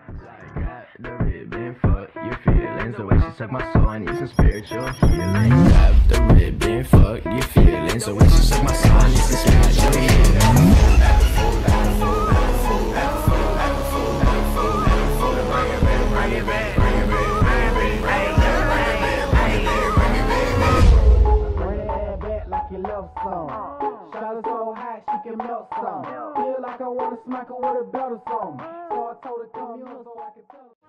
I got the ribbon, fuck your feelings. The way she suck my soul, I need some spiritual healing. Got the ribbon, fuck your feelings. The way she suck my soul, I need some spiritual healing. Shot so high, she can melt some. Feel like I wanna smack her with a belt or something. So I told her come here so I could tell her.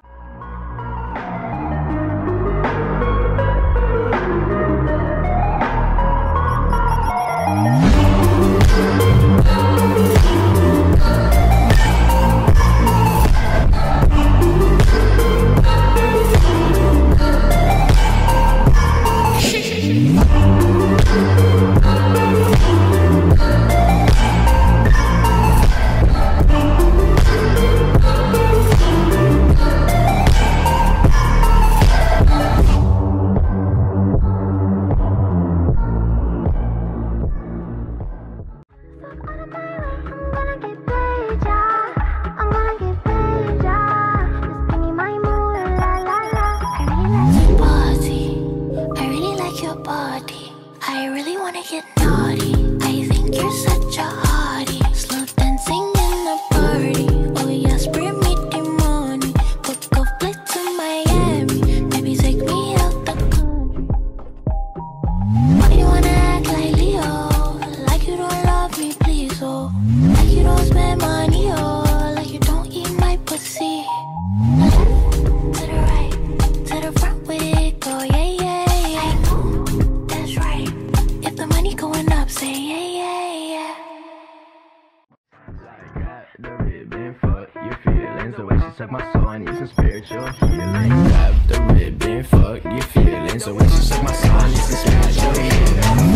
The way she suck my soul, I need some spiritual healing. Grab the ribbon, fuck your feelings. The way she suck my soul, I need some spiritual healing.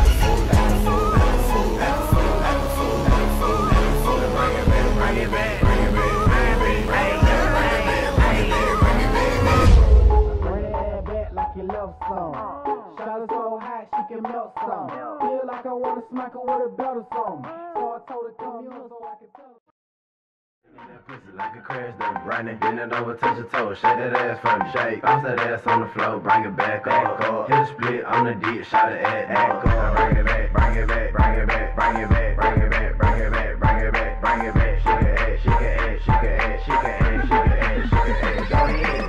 Shot so high, she can melt some. Feel like I wanna smack her with a belt or something. So I told her come here so I could tell her. That pussy like a crash, that running. Bend it over, touch your toes, shake that ass from the shake. Bounce that ass on the floor, bring it back up. Hit a split on the dick, shot it at act up. Bring it back, bring it back, bring it back, bring it back, bring it back, bring it back, bring it back, bring it back. Shake it ass, shake it ass, shake it ass, shake it ass, shake it ass, shake it ass. Go ahead.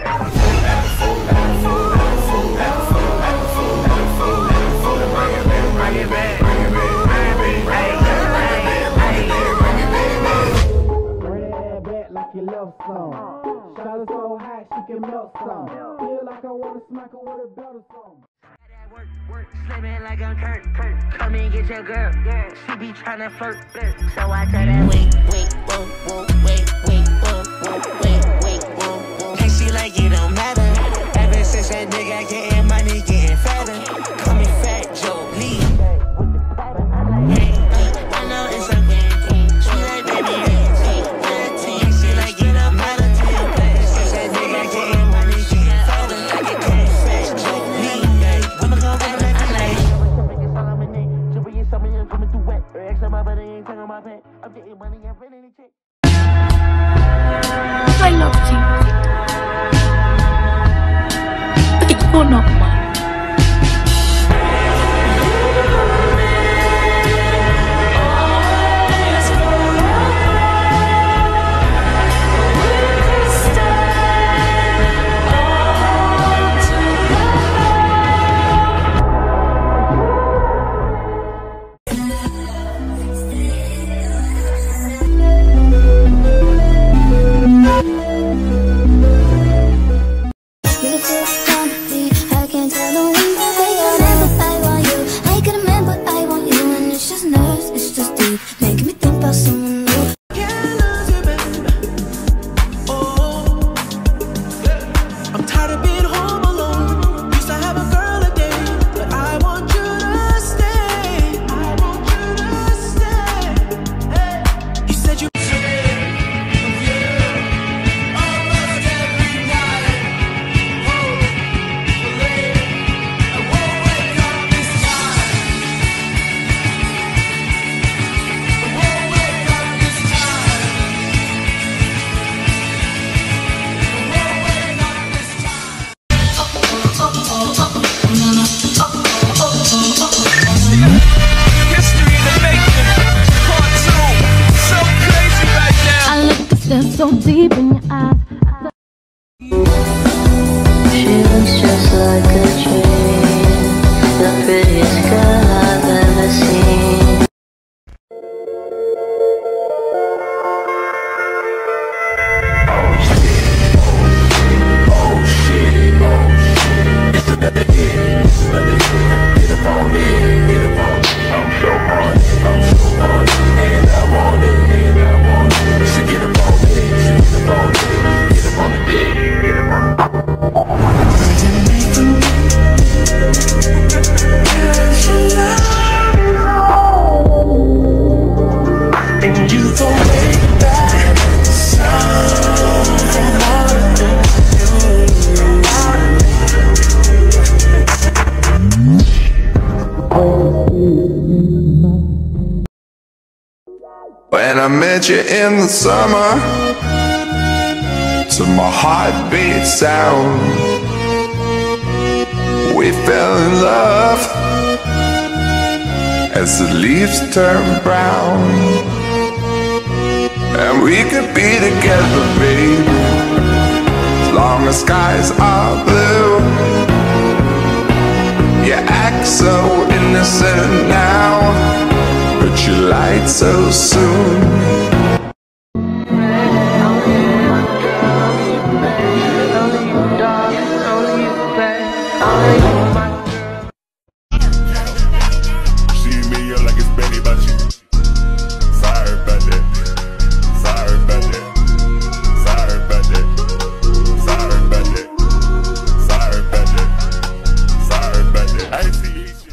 Bring it back, bring it back, like you love some. Shot so high, she can melt some. Feel like I wanna smack her with a belt or something. Work, slimming like I'm Kurt. Come and get your girl. She be tryna flirt. So I tell that wait, whoa, whoa. And she like it don't matter. Ever since that nigga getting money, getting fatter. Call me Fat Joe Lee. I know it's a game. She like baby. I love you, but you're not mine. I can in your eyes. She looks just like a dream, the prettiest girl I've ever seen. When I met you in the summer, to my heartbeat sound, we fell in love as the leaves turn brown. And we could be together, baby, as long as skies are blue. You act so innocent now, but you lied so soon. See me up like it's Benny Bunch. Sorry about that. Sorry about that. Sorry about that. Sorry about that. Sorry about that. Sorry about that. I ain't see shit.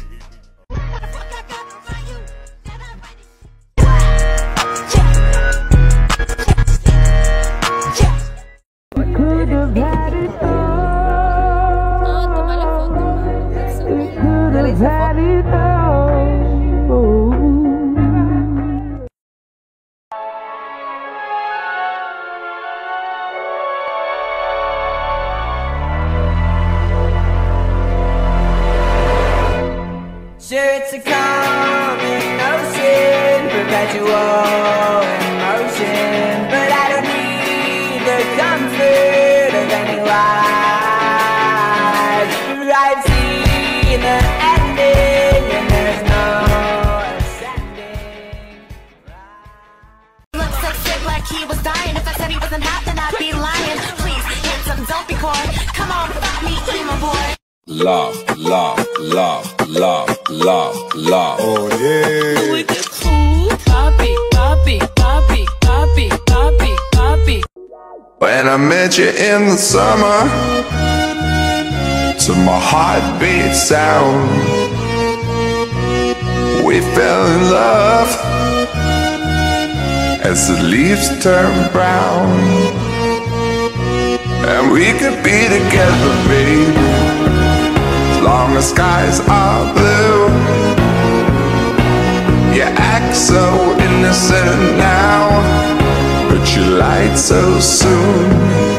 Sure, it's a common notion, perpetual emotion, but I don't need the comfort of any lies. I've seen the ending, and there's no ascending. Looks so sick like he was dying. If I said he wasn't hot, then I'd be lying. Please, handsome, don't be coy. Come on, fuck me, emo boy. Love, love, love, love, love, love. Oh yeah. We get cool. Papi, papi, papi, papi, papi, papi. When I met you in the summer, to my heartbeat sound, we fell in love as the leaves turn brown. And we could be together, baby, as long as skies are blue. You act so innocent now, but you lied so soon.